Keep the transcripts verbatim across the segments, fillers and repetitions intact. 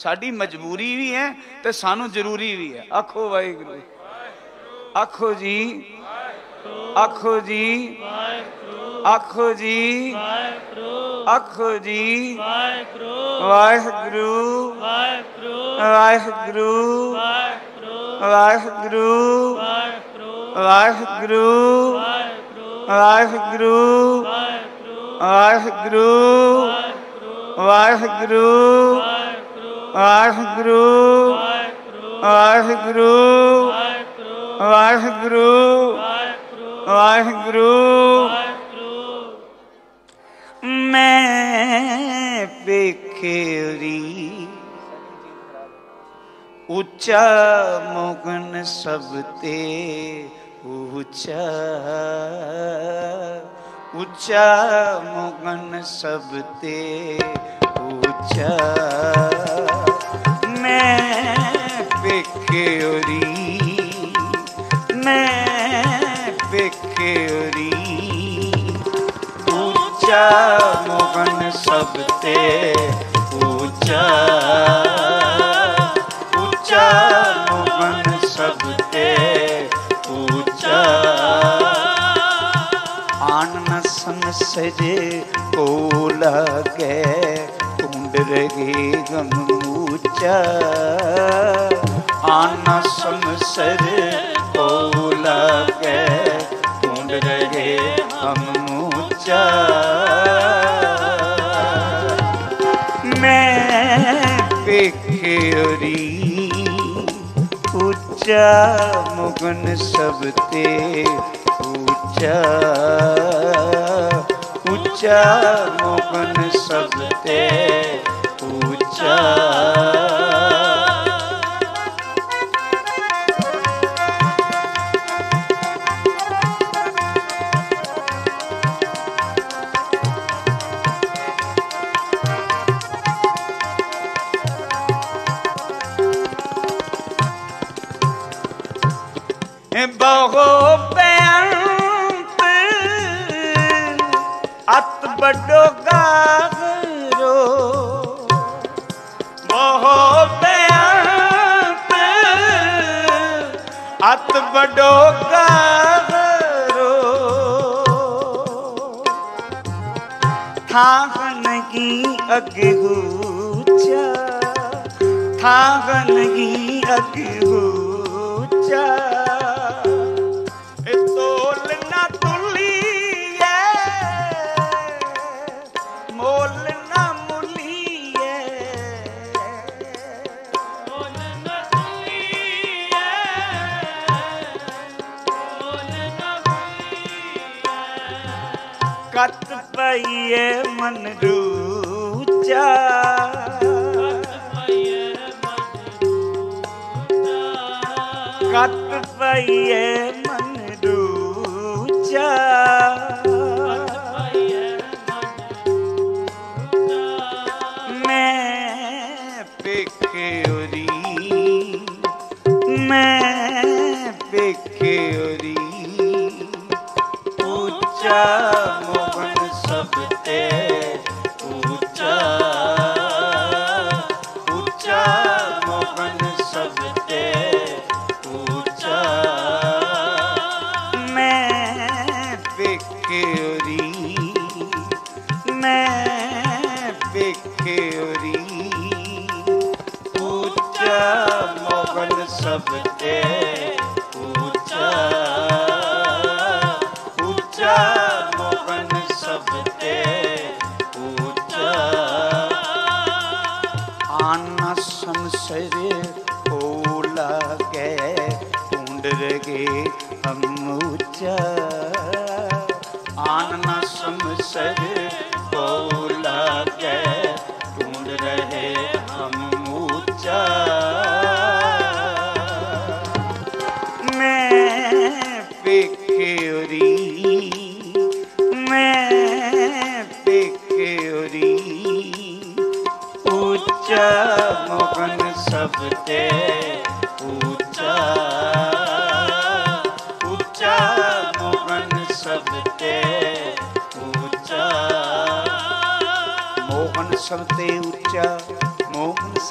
साडी मजबूरी भी है ते सानू जरूरी भी है। आखो वाहिगुरू, आखो जी, आखो जी, आखो जी, आखो जी, वाहिगुरू, वाहिगुरू, वाहिगुरू, वाहिगुरू, वाहिगुरू, वाहिगुरू, वाहिगुरू, वाहिगुरू, वाहिगुरू, वाहिगुरू, वाहिगुरू। मैं बेखेरी ऊंचा मोगन सबते ऊंचा, ऊंचा मोगन सबते ऊंचा। मैं बेखेरी, मैं बेखेरी ऊंचा मोगन सबते ऊंचा, ऊंचा मोगन सबते ऊंचा। आन न संसर को लगे ढूंढ रहे गम ऊंचा, आन न संसर को लगे ढूंढ रहे हम ऊंचा। मैं बेखेरी ऊंचा मुगन सबते ऊंचा, ऊंचा मुगन सबते ऊंचा। बहु बेअंत अत बड़ो गागरो, बहु बेअंत अत बड़ो गागरो। थागन की अगहूचा, थागन की अगहूचा। कत पइए मन रूचा, कत पइए मन रूचा। मैं बेखेरी, मैं बेखेरी ऊंचा मोगन सबते ऊंचा, ऊंचा मोगन सबते ऊंचा। मैं बेखेरी, मैं बेखेरी ऊंचा मोगन सबते ऊंचा, ऊंचा मोगन सबते ऊंचा। आना संसर को लगे ढूंढ रहे हम ऊंचा, आना संसर को लगे ढूंढ रहे हम ऊंचा। मैं बेखेरी, मैं बेखेरी ऊंचा मोगन सबते ऊंचा, ऊंचा मोगन सबते ऊंचा। मोगन सबते ऊंचा, मोगन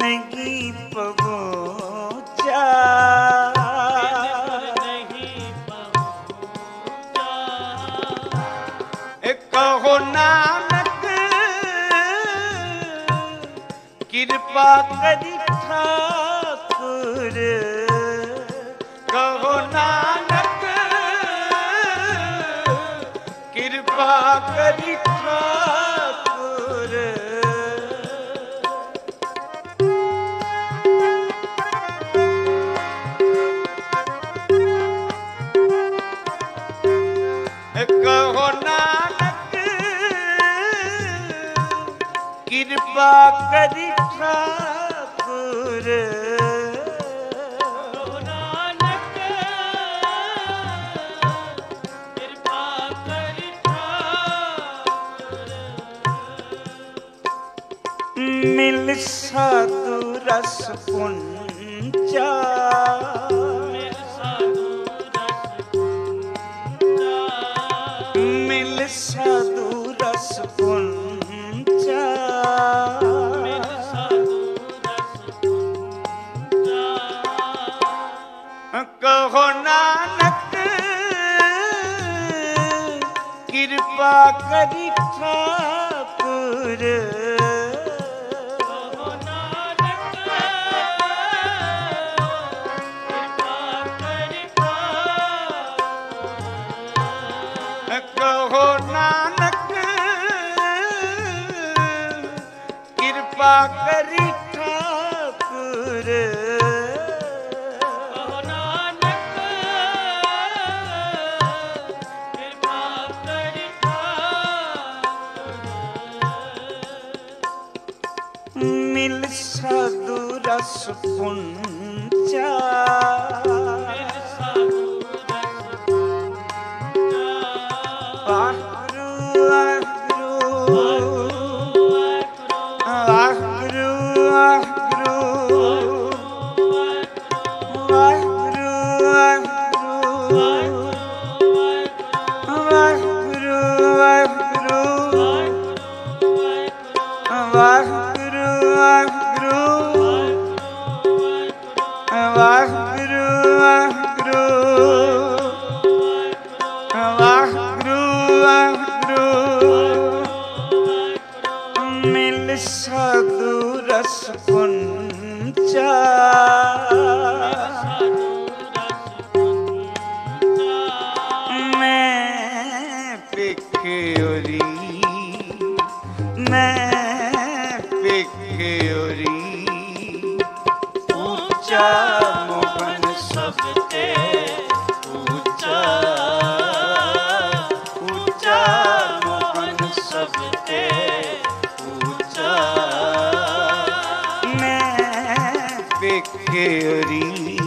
नहीं पहुँचा, कहो नानक कृपा करी ठाकुर, कहो नानक कृपा करी ठाकुर। कहो नानक कृपा करी ठाकुर, कहो नानक कृपा करी ठाकुर। मिल साधु रस पुंजा, मिल साधु रस पुंजा, मिल साधु रस पुंजा, मिल साधु रस पुंजा। कहो नानक कृपा करी ठाकुर, कहो नानक कृपा करी ठाकुर। कहो नानक कृपा करी ठाकुर, कहो नानक कृपा करी ठाकुर। मिल साधु रस पुंजा, मिल साधु रस पुंजा। वाहिगुरु वाहिगुरु वाहिगुरु वाहिगुरु वाहिगुरु वाहिगुरु वाहिगुरु वाहिगुरु वाहिगुरु वाहिगुरु वाहिगुरु वाहिगुरु मिल साधु रस पुंजा, मैं पिक्योरी मैं पिक्योरी ऊंचा मोहन सबते ऊंचा, ऊंचा मोहन सबते ऊंचा, मैं पिक्योरी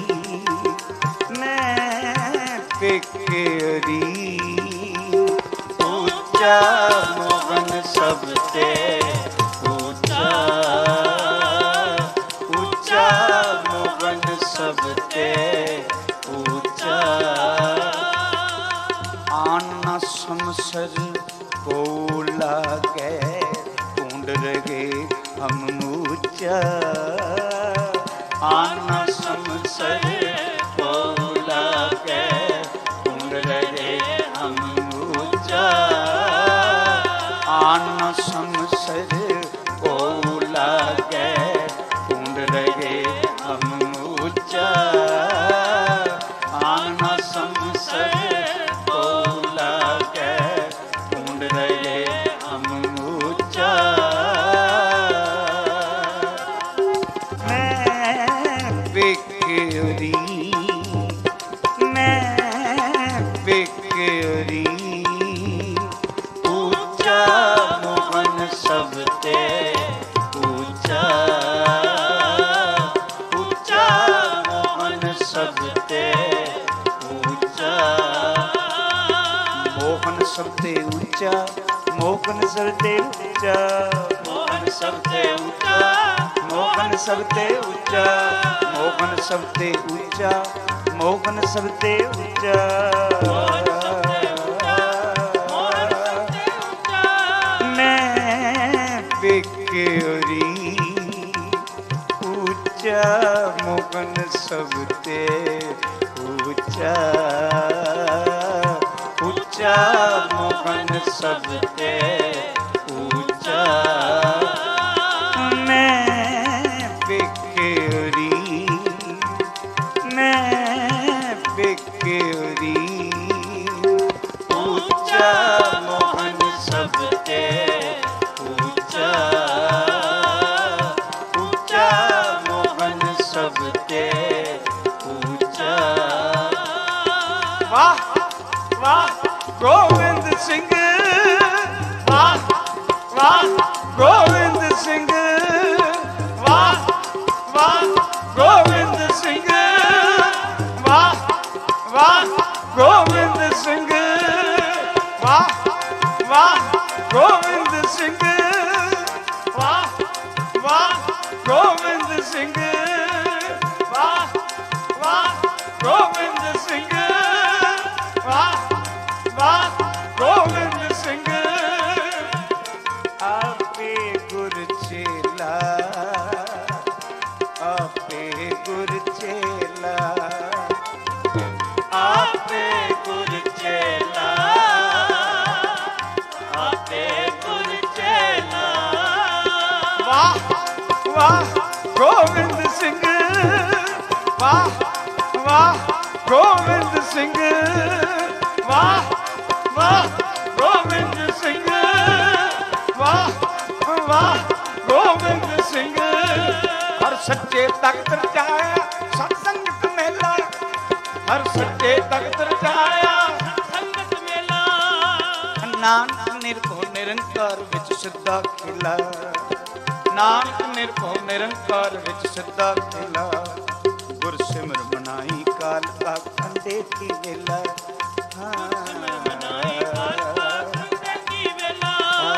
मैं पिक्योरी ऊंचा मोहन सबते ऊंचा, ऊंचा मोहन सबते ऊंचा। आना समसर को लागे ढूंढ रहे हम ऊंचा, आना समसर को लागे ढूंढ रहे हम ऊंचा, आना समसर को लागे ढूंढ रहे हम ऊंचा, आना समसर को लागे ढूंढ रहे हम ऊंचा। मैं पिक्योरी मैं पिक्योरी ऊंचा मोहन सबते ऊंचा, ऊंचा मोहन सबते ऊंचा, मोहन सबते ऊंचा, मोहन सबते ऊंचा, मोहन सबते ऊंचा, मोहन सबते ऊंचा, मोहन सबते ऊंचा, मोहन सबते ऊंचा। मैं पिक्योरी ऊंचा मोगन सबते ऊंचा ऊंचा मोगन सबते ऊंचा मैं बेकेरी मैं बेकेरी ऊंचा मोहन सबते ऊंचा ऊंचा मोहन सबते ऊंचा। वाह वाह गोविंद सिंह वाह वाह गोविंद सिंह वाह वाह गोविंद सिंह वाह वाह गोविंद सिंह वाह वाह गोविंद सिंह वाह वाह गोविंद सिंह वाह वाह गोविंद सिंह वाह वाह गोविंद सिंह। आपे गुर चेला आपे गुर चेला आपे गुर चेला आपे गुर चेला। वाह वाह गोविंद सिंह वाह वाह गोविंद सिंह वाह वाह गोविंद सिंह वाह वाह गोविंद सिंह। हर सच्चे तख्त रचाया सत्संगत मेला हर सच्चे तख्त रचाया संगत मेला नानक निरभਉ निरंकार विच सिद्धा खिला नानक निरभਉ निरंकार विच सिद्धा खिला गुर सिमर मनाई काल का खंडे की वेला मनाई काल का खंडे की वेला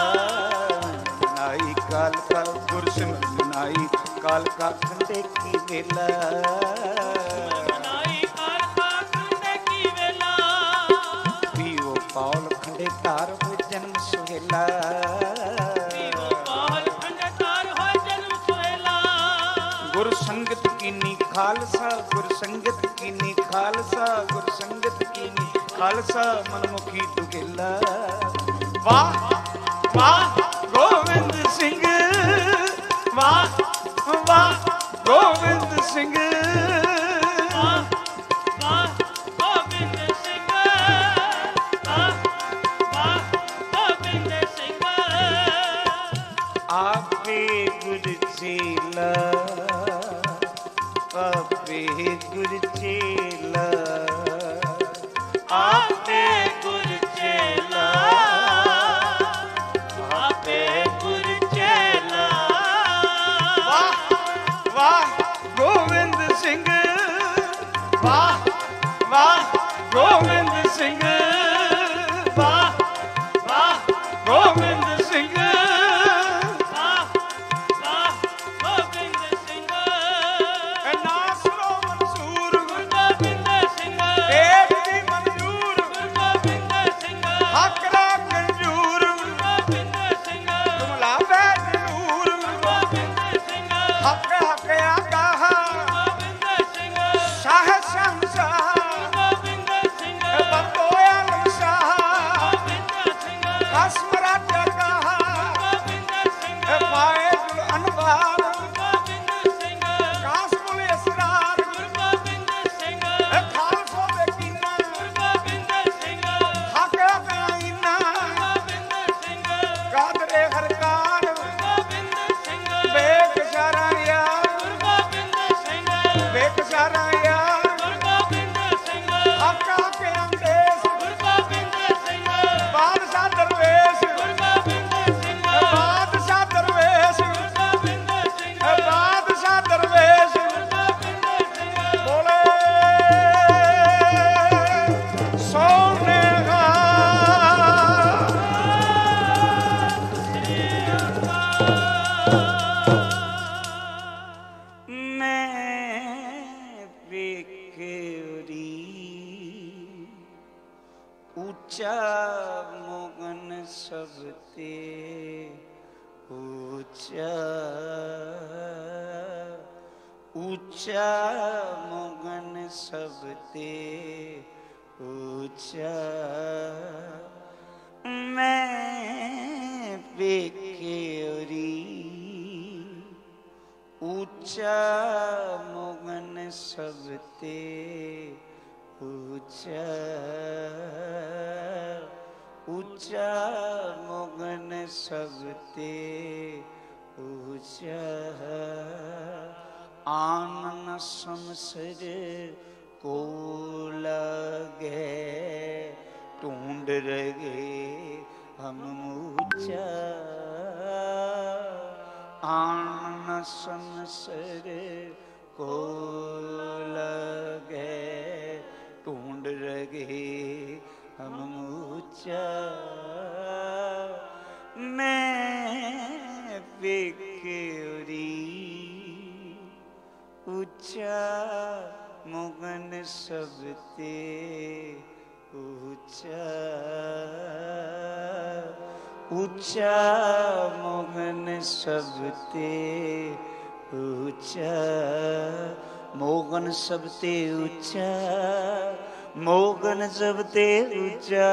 मनाई काल का गुर सिमर मनाई काल का खंडे की वेला मनाई काल का खंडे की वेला पीओ पावल खंडे तार हुए जन्म सुहेला पीओ पावल खंडे तार होए जन्म सुहेला गुर संगत कीनी खालसा गुर संगत कीनी खालसा गुर संगत कीनी खालसा मनमुखी दुगेला। वाह वाह गोविंद सिंह वाह वाह गोविंद सिंह वाह वाह गोविंद सिंह वाह वाह गोविंद सिंह। आपे गुर चेला आपे गुर चेला आपे गुर चेला आपे गुर चेला। वाह वाह गोविंद सिंह वाह वाह गोविंद सिंह वाह वाह गोविंद सिंह वाह वाह गोविंद सिंह। नासरो मंसूर गुरु गोविंद सिंह देव की मंजूर गुरु गोविंद सिंह हकरा कंजूर गुरु गोविंद सिंह तुमला बैजूर गोविंद सिंह हक हक आगाह गोविंद सिंह शाह शहंशाह गोविंद सिंह बरकोया लमशाह गोविंद सिंह कसमरा जगाह गोविंद सिंह फायजुल अनवार गोविंद सिंह कासमुल इसरार गोविंद सिंह खालसो बेकीना गोविंद सिंह हक हक आईना गोविंद सिंह कादरे हरकार गोविंद सिंह बेकशारा यार गोविंद सिंह बेकशारा यार गोविंद सिंह हक हक अंदेश गोविंद सिंह बादशाह दरवेश गोविंद सिंह बादशाह दरवेश गोविंद सिंह बादशाह दरवेश गोविंद सिंह बोले सोने का मैं बेकेरी ऊंचा मोगन सबते ऊंचा ऊंचा मोगन सब ते ऊंचा मैं पेके ओरी ऊंचा मोगन सब ते ऊंचा ऊंचा मोगन सब ते ऊंचा आनन समसर को लगे ढूंढ रहे हम ऊंचा आनन समसर को लगे ढूंढ रहे हम ऊंचा मैं बेकेरी ऊंचा मोगन सब ते ऊंचा ऊंचा मोगन सब ते ऊंचा मोगन सब ते ऊंचा मोगन सब ते ऊंचा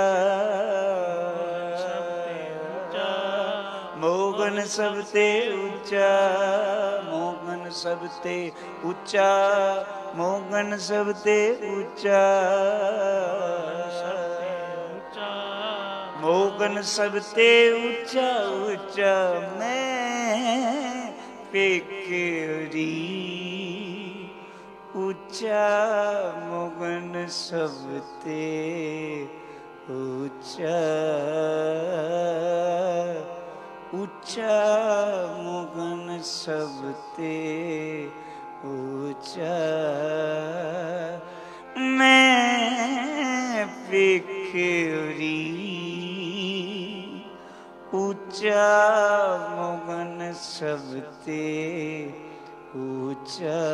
मोगन सब ते ऊंचा मोगन सब ते ऊंचा मोगन सब ते ऊंचा मोगन सब ते ऊंचा ऊंचा मैं पेकेरी ऊंचा मोगन सब ते ऊंचा ऊंचा मोगन सब ते ऊंचा मैं पेकेरी ऊंचा मोगन सब ते ऊंचा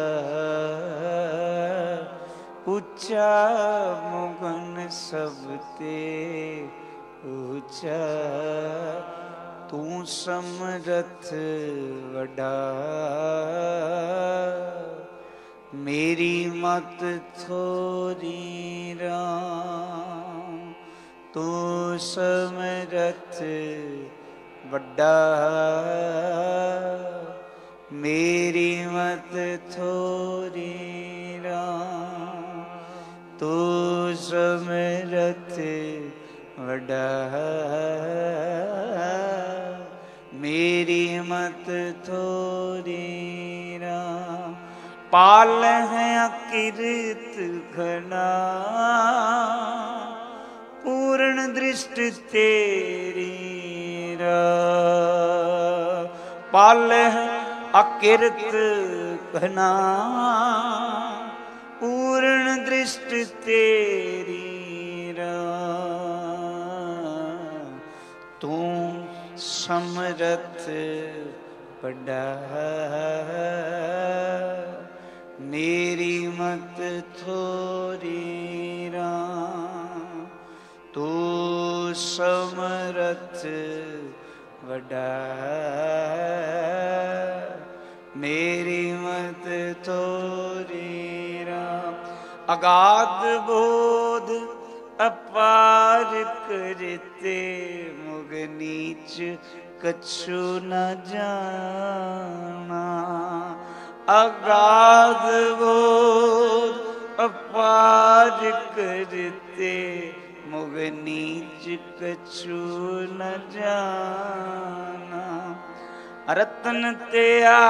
ऊंचा मोगन सब ते ऊंचा तू समरथ वडा मेरी मत थोरी राम तू समरथ वड्डा मेरी मत थोरी राम तू समरथ वड्डा मेरी मत थोरी राम पाल है अकिरत घना पूर्ण दृष्टि तेरी पाल है अकिरत घना पूर्ण दृष्टि तेरी तू समरथ बड़ा मेरी मत थोरी राम तू समरथ बड़ा मेरी मत थोरी राम अगाध बोध अपार करते मुग नीच कछु न जाना अगाध बोध अपार करते मुग नीच कछु न जाना रतन त्या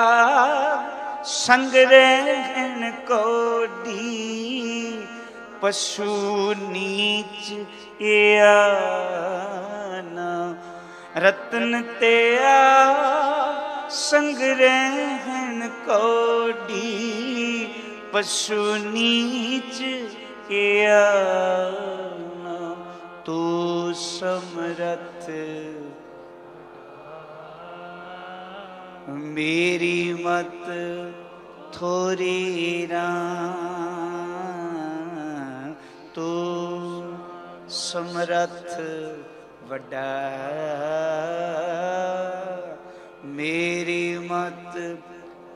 संग रहन कोडी पशु नीच याना रतन त्या संग रहन कोडी पशु नीच याना तू समरथ मेरी मत थोरी राम तू समरथ वड्डा मेरी मत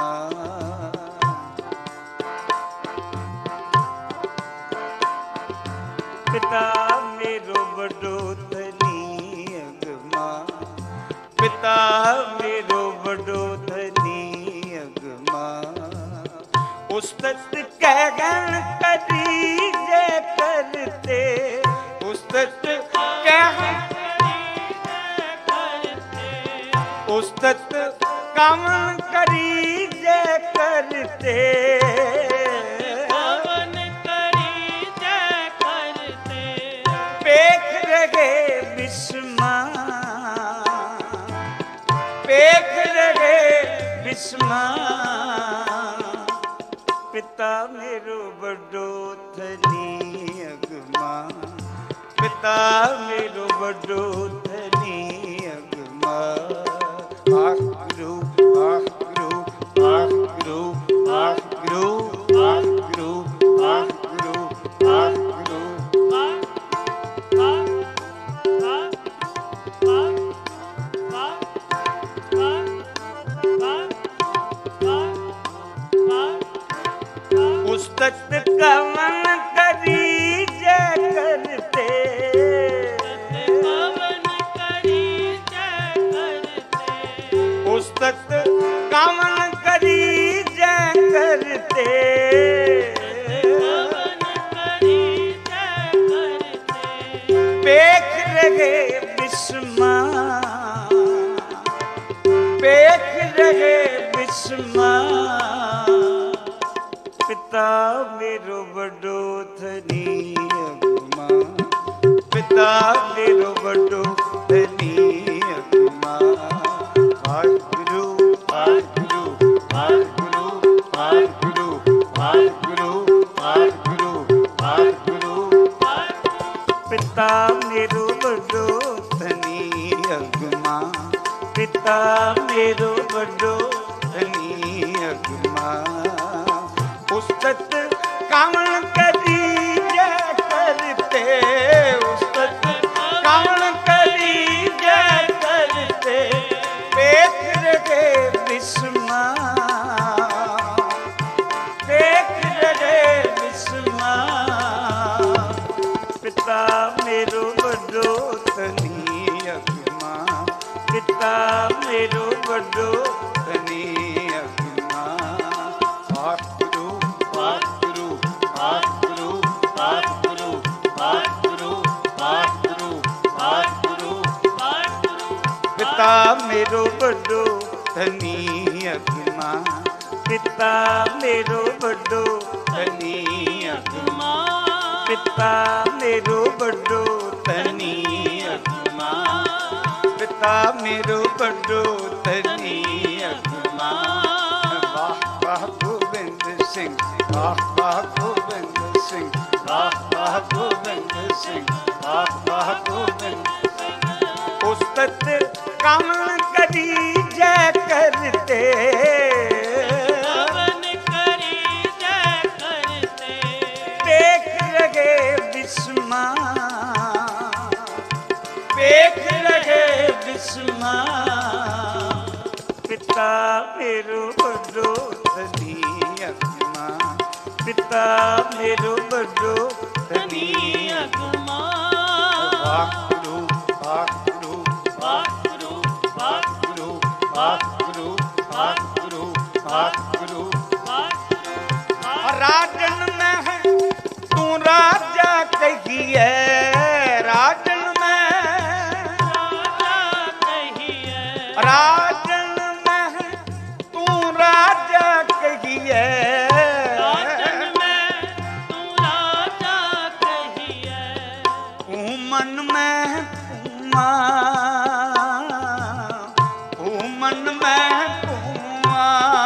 अगमा। पिता मेरो बड़ो धनी अगमा, पिता मेरो बड़ो धनी अगमा। उस्तत कहन करी जे करते, उस्तत कहन उस्तत कामन करी जे करते, कामन करी जे करते। पेख रहे विस्मा, पेख रहे विस्मा। पिता मेरो बड़ो धनी अगमा, पिता मेरो बड़ो धनी अगमा। आह गुरु आह गुरु आह गुरु आह गुरु आह गुरु आह गुरु आह गुरु। उस्तत कवन करी जे करते, कामन करी जे करते। उस्तत कामन करी जे करते, कामन करी जे करते। पेख रहे विस्मा, पेख रहे विस्मा। पिता मेरो बड़ो धनी अगमा, पिता मेरो बड़ो धनी अगमा। आह गुरु आह गुरु आह गुरु आह गुरु आह गुरु आह गुरु आह गुरु। पिता मेरो बड़ो धनी अगमा, पिता मेरो बड़ो धनी अगमा। उस्तत कामन करी जे करते, उस्तत कामन करी जे करते। पेख रहे विस्मा, पेख रहे विस्मा। पिता मेरो बड़ो धनी अगमा, पिता मेरो बड़ो धनी अगमा। आह गुरु आह गुरु आह गुरु आह गुरु आह गुरु आह गुरु आह गुरु। पिता मेरो बड़ो धनी अगमा, पिता मेरो बड़ो धनी अगमा, पिता मेरो बड़ो धनी अगमा, पिता मेरो बड़ो धनी अगमा। वाह वाह गोविंद सिंह, वाह वाह गोविंद सिंह, वाह वाह गोविंद सिंह, वाह वाह गोविंद। उस्तत कामन करी जे करते, कामन करी जे करते। पेख रहे विस्मा, पेख रहे विस्मा। पिता मेरो बड़ो धनी अगमा, पिता मेरो बड़ो धनी अगमा। वाह गुरु वाह गुरु वाह गुरु वाह गुरु वाह गुरु वाह गुरु वाह गुरु। राजन में है तू राजा कहिए, राजन में राजा कहिए, राजन में है तू राजा कहिए। राजन में तू राजा कहिए। तू मन में पूमा, तू मन में पूमा।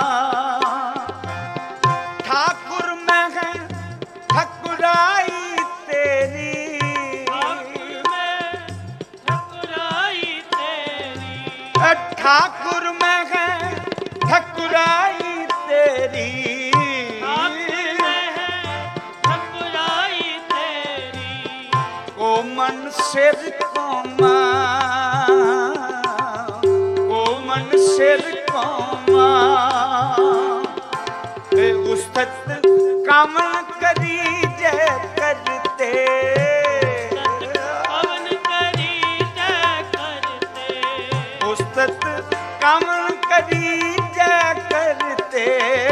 ठाकुर में है ठकुराई तेरी, ठाकुर में ठकुराई तेरी। ठाकुर में है ठकुराई तेरी। ठाकुर में है ठकुराई तेरी। ओ मन सिर कोमा, ओ मन सिर कोमा। उस्तत कामन करी जय करते पवन करी जय करते उस्तत कामन करी जय करते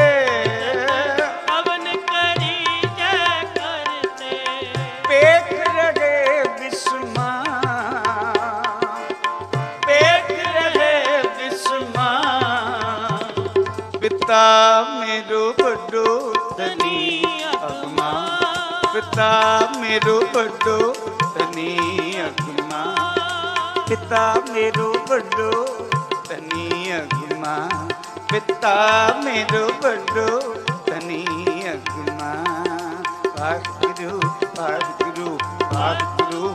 पवन करी जय करते पेख रहे विस्मा पेख रहे विस्मा पिता मेरो बड़ो धनी अगमा पिता मेरो बड़ो धनी अगमा पिता मेरो बड़ो धनी अगमा पिता मेरो बड़ो धनी अगमा वाहिगुरु वाहिगुरु वाहिगुरु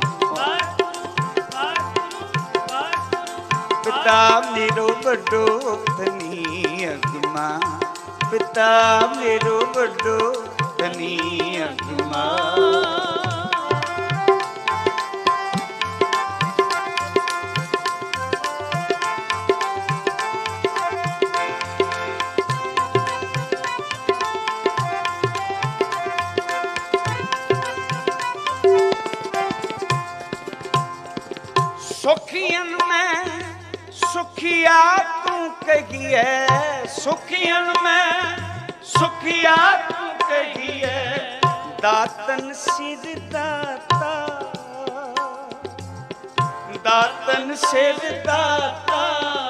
पिता मेरो बड़ो धनी अगमा पिता मेरो बड़ो धनी अगमा सुखियन में सुखिया तू कहिए सुखियन में सुखिया तू कहिए दातन सिर दाता दातन सिर दाता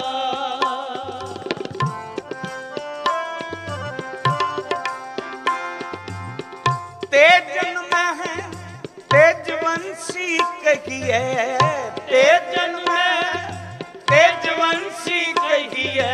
तेजन में है तेजवंशी कहिए तेजन में तेजवंशी कहिए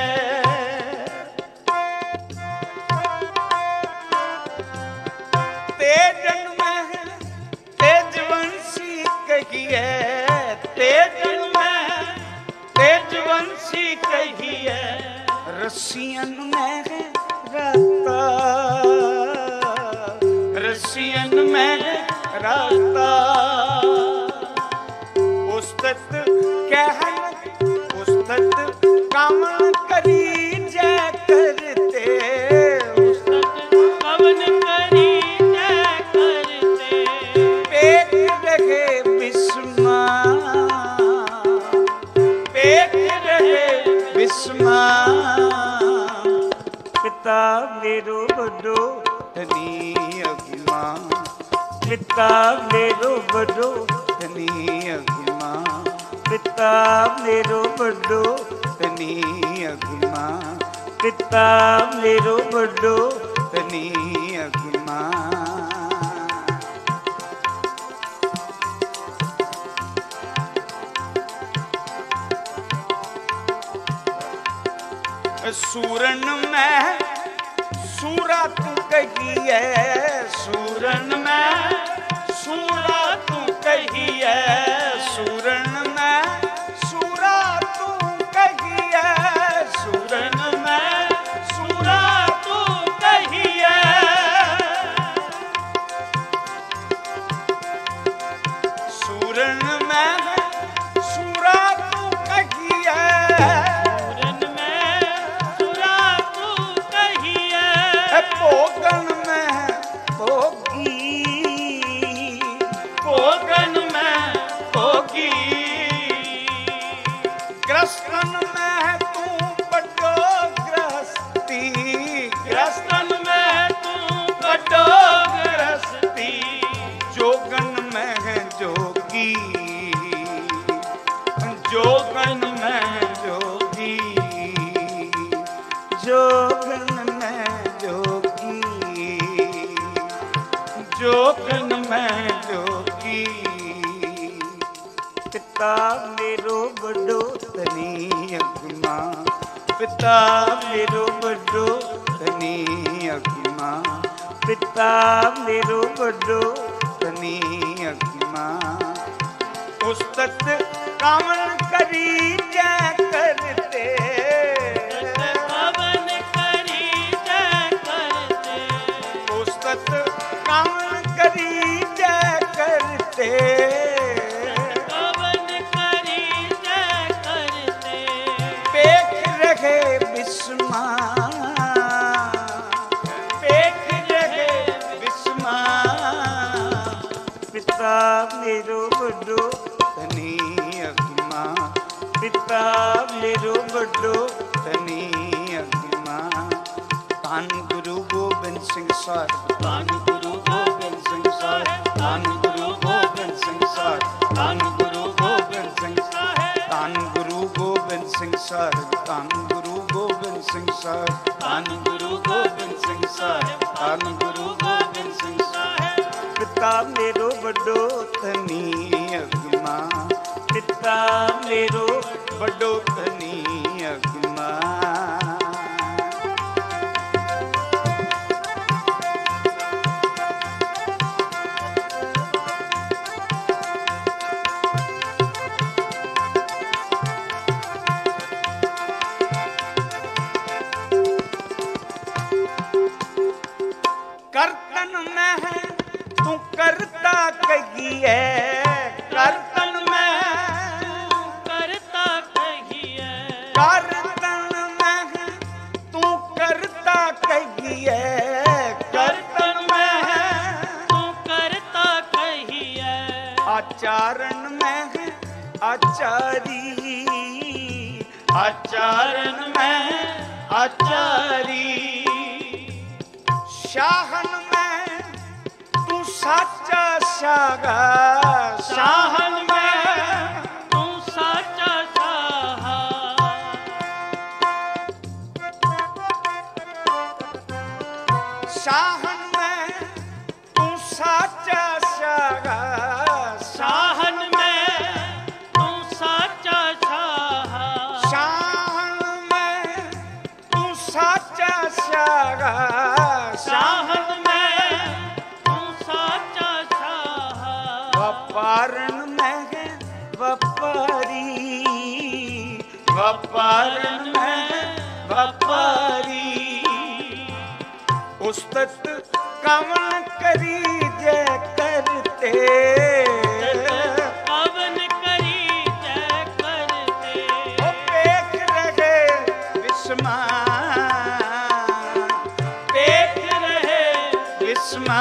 तेजन में तेजवंशी कहिए तेजन में तेजवंशी कहिए रसियन में रहता रसियन में रहता उस्तत कहन उस्तत कामन करी जय करते उस्तत पवन करी जय करते पेख रहे विस्मा पेख रहे विस्मा पिता मेरो बड़ो धनी अगमा पिता मेरो बड़ो धनी अगमा पिता मेरो बड़ो धनी अगमा पिता मेरो बड़ो धनी अगमा सूरन में सूरा तू कहिए सूरन में सूरा तू कहिए सूरन में सूरा तू कहिए सूरन में सूरा तू कहिए सूरन में सूरा तू कहिए भोगन में भोगी भोगन में भोगी ग्रस्तन में तू बड़ो ग्रस्ती ग्रस्तन में तू बड़ो ग्रस्ती जोगन में है जोगी जोगन में जोगी जोगन जोगन में जोगी पिता मेरो बड़ो धनी अगमा पिता मेरो बड़ो धनी अगमा पिता मेरो बड़ो धनी अगमा उस्तत कामन करी जय करते पवन करी जय करते उस्तत कामन करी जय करते पवन करी जय करते पेख रहे विस्मा पेख मेरो बड़ो धनी अगमा, पिता मेरो बड़ो धनी अगमा। धन गुरु गोबिंद सिंह साहिब, धन गुरु गोबिंद सिंह साहिब, धन गुरु गोबिंद सिंह साहिब, धन गुरु गोबिंद सिंह साहिब, धन गुरु गोबिंद सिंह साहिब, धन गुरु गोबिंद सिंह साहिब, धन गुरु गोबिंद सिंह साहिब, धन गुरु गोबिंद सिंह साहिब। पिता मेरो बड़ो धनी अगमा, पिता मेरो बड़ो धनी अगमा। करतन में है तू करता कहिए, करतन में करता कहिए, करतन में है तू करता कहिए, करतन में है तू करता कहिए। आचरण में है आचारी, आचरण में है आचारी। शाहन में तू साचा शागा, शाहन में तू साचा साहा, शाहन में तू साचा शागा, शाहन में तू साचा साहा, शाहन में तू साचा शागा, शाहन में तू साचा साहा। व्यापारण में है व्यापारी, व्यापारण में है व्यापारी। उस्तत कवन करी जय करते, पवन करी जय करते। ओ पेख रहे विस्मा, देख रहे विस्मा।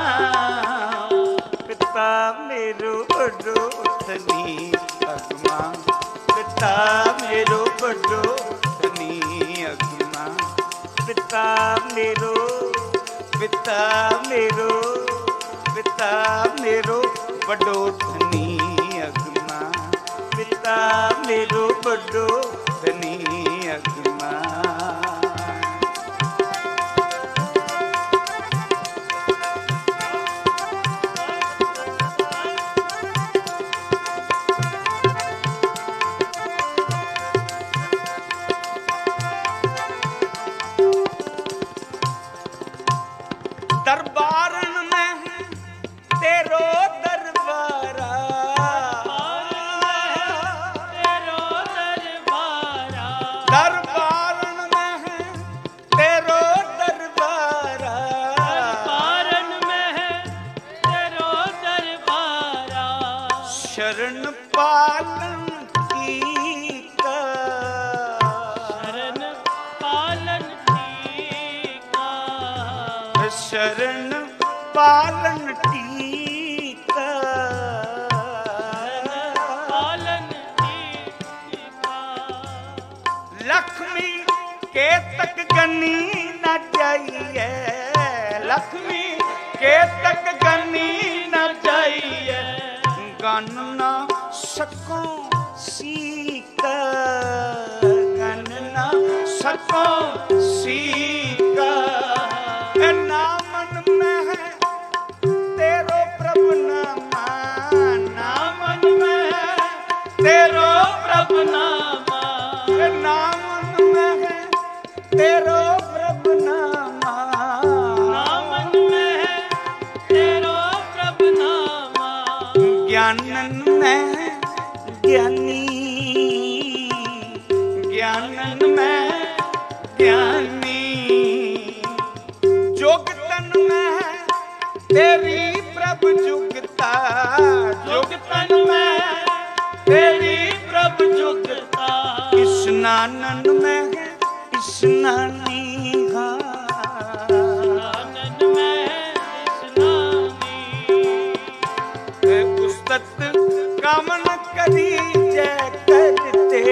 पिता मेरो बड़ो धनी अगमा, पिता मेरो बड़ो धनी अगमा। पिता मेरो, पिता मेरो, पिता मेरो बड़ो धनी अगमा, पिता मेरो बड़ो धनी अगमा। दरबारन में तेरो दरबारा, तेरो दरबारा। दरबारन में तेरो दरबारा। दरबारन में तेरो दरबारा। शरण पालन की का, शरण पालन की का, शरण पालन टीका। पालन की का। लक्ष्मी के तक गनी न जाइए, लक्ष्मी के तक गनी न जाइए। गन न सको सीका, गन न सको सीका। ए नामन में है तेरो प्रभु नामा, नामन में है तेरो प्रभु नामा। ए नामन में है तेरो प्रभु नामा, नामन में है तेरो प्रभु नामा। ज्ञानन में है ज्ञानी, ज्ञानन में है ज्ञानी। जोगतन में है तेरी प्रभु जुगता, जोगतन में है तेरी प्रभु जुगता। स्नानन में है स्नानी, आनंद में है स्नानी। करी जय करते,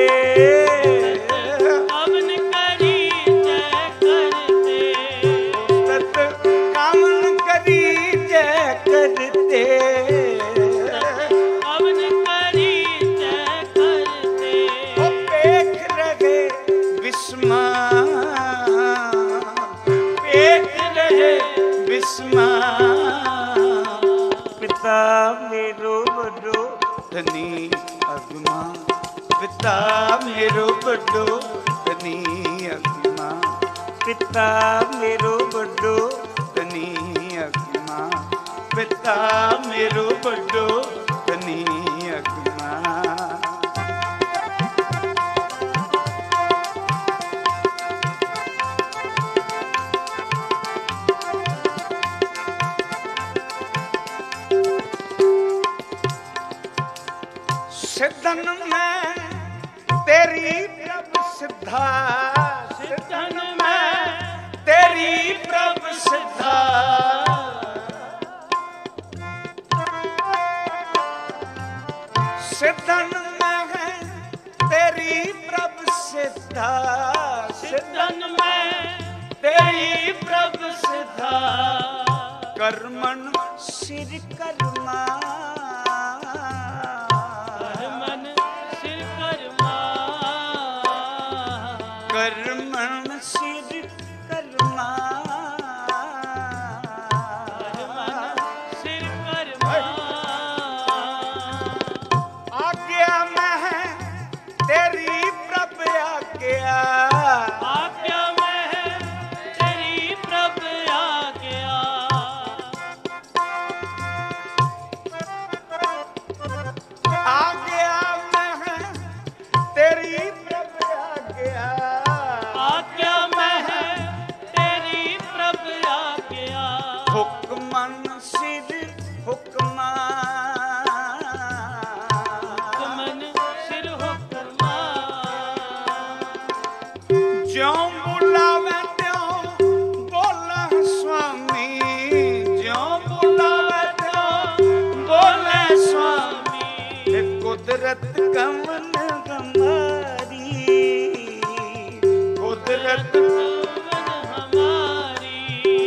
कवन करी जय करते, सत कवन करी जय करते, कवन करी जय करते, ओ पेख रहे विस्मा, पेख रहे विस्मा, पिता मेरो बड़ो धनी अगमा, पिता मेरो बड़ो धनी अगमा, पिता मेरो बड़ो धनी अगमा, पिता मेरो बड़ो धनी अगमा। सिद्धन में तेरी प्रभ सिद्धा, सिद्धन में तेरी प्रभ सिद्धा, सिद्धन में है तेरी प्रभ सिद्धा, सिद्धन में तेरी प्रभ सिद्धा, कर्मन सिर कर्मा, मन सिर कर्मा, कर्मन सिर कर्मा, सिर कर्मा, आज्ञा में है तेरी प्रभ आज्ञा, आज्ञा में है तेरी प्रभ आज्ञा, आज्ञा में है तेरी प्रभ आज्ञा, आज्ञा में है तेरी प्रभ आज्ञा, हुक्मन सिर हुक्मा, मन सिर हुक्मा, ज्यों बुलावे त्यों बोला स्वामी, ज्यों बुलावे त्यों बोले स्वामी, ये कुदरत कमन हमारी, कुदरत मन हमारी,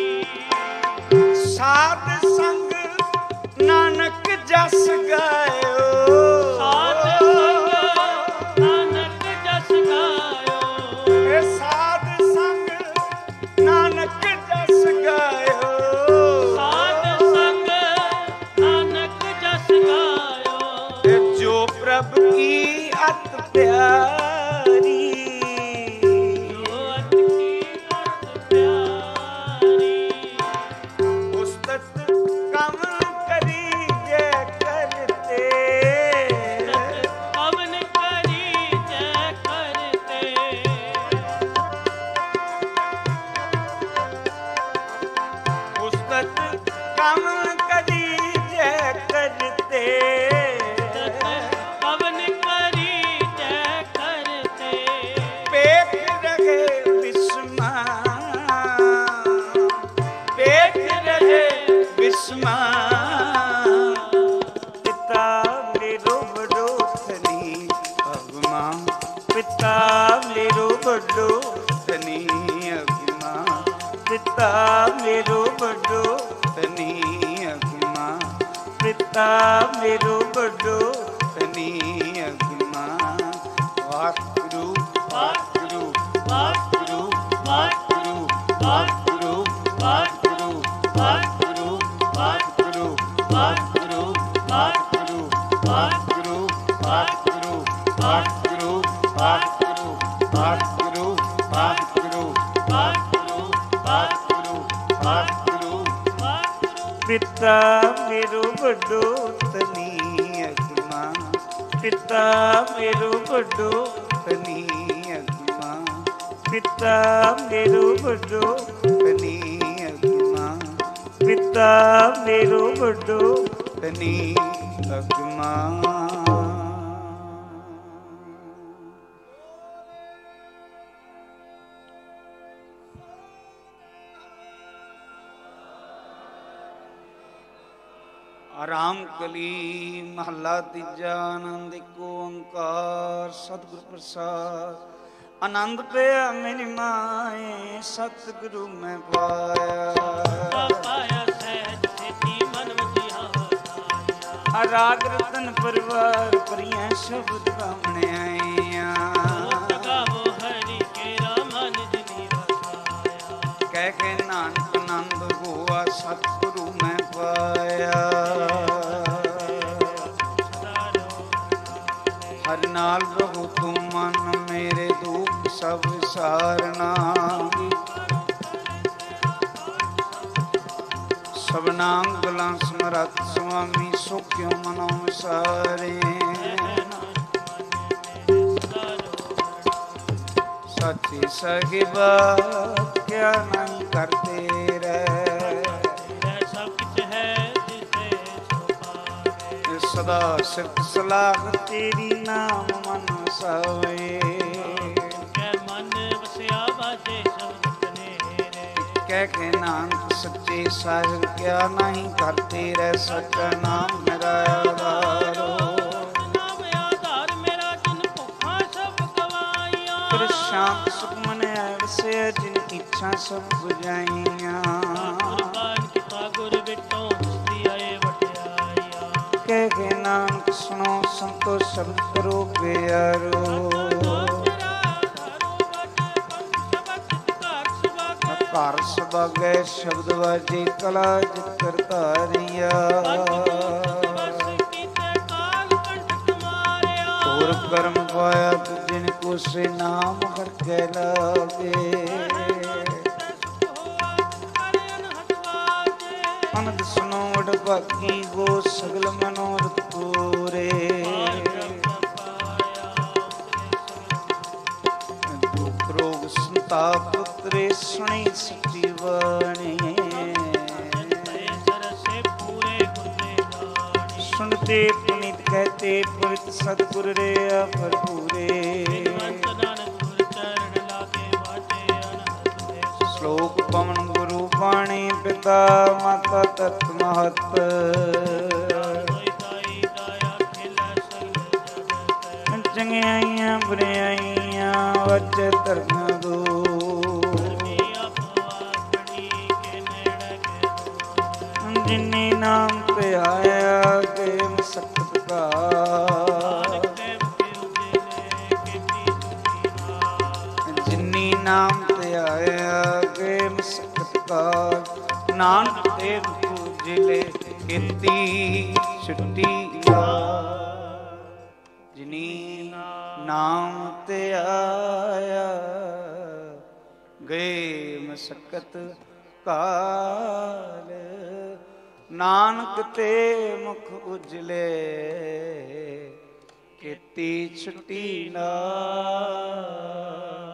साध संग नानक जस गायो, साध संग नानक जस गायो, ए साध संग नानक जस गायो, साध संग नानक जस गायो, ए जो प्रभु की अत प्यारी, जो अत की अत प्यारी, उस्तत कमल करी जय करते, कवन करी जय करते, उस्तत कमल करी जय करते, कवन करी जय करते, पेख रहे विस्मा, पेख रहे विस्मा, पिता मेरो बड़ो धनी अगमा, पिता मेरो बड़ो धनी अगमा, पिता मेरो बड़ो धनी अगमा, पिता मेरो बड़ो धनी अगमा। वाहिगुरु वाहिगुरु वाहिगुरु वाहिगुरु वाहिगुरु वाहिगुरु वाहिगुरु वाहिगुरु वाहिगुरु वाहिगुरु वाहिगुरु वाहिगुरु वाहिगुरु वाहिगुरु वाहिगुरु वाहिगुरु वाहिगुरु वाहिगुरु वाहिगुरु। पिता मेरो बड़ो धनी अगमा, पिता मेरो बड़ो धनी अगमा, पिता मेरो बड़ो धनी अगमा, पिता मेरो बड़ो धनी अगमा। राम कली महला तीजा आनंद एको ओंकार सतगुर प्रसाद आनंद पिया मेरी माए सतगुरु मैं पाया पाया सहज सेती मन वजिया राग रतन परिवार परिया शब्द गावने आईया गावो हरि केरा मन जिनी वसाया कह के नानक आनंद हुआ सतगुरु मैं पाया हर नाल प्रभु तुम मन मेरे दुख सब सारना सबनाम गला समरथ स्वामी सुख्यो मनो सारे सच्ची सहिबा क्या नहीं करते रह सदा सिर्फ सलाह तेरी नाम मन सावे मन वसिया बाजे शब्द नेरे कह के नानक सच्चे साहिब क्या नहीं करते रह सच्चा नाम मेरा आधारो नाम आधार मेरा जिन भुखा सब गवाइया पर शांत सुख मन ऐसे जिन इच्छा सब बुझाइया कुर्बान किता गुर बिटो मुस्ती आए कह के नानक सुनो संतो शब्द करो प्यारो घर सभागे शब्द वाजे कला जिकर धारिया और कर्म पाया तो जिनको से नाम हर के लागे अनंद सुनो वड बाकी गो सगल मनोरथ पूरे दुख रोग संताप उतरे सुनी सच्ची वाणी सुनते पुनीत कहते पुरित सतगुर रे भरपूरे श्लोक पवन गुरु वाणी पिता माता तत् महत चंगियाइयां बुराइयां वच धर्म दो जिन्नी नाम पे आया के मसकत का जिन्नी नाम पे आया के मसकत का नानक देव पूजिले खेती छुट्टी जिनी नाम ते आया गए मसकत काल नानक ते मुख उजले खेती छुट्टी ना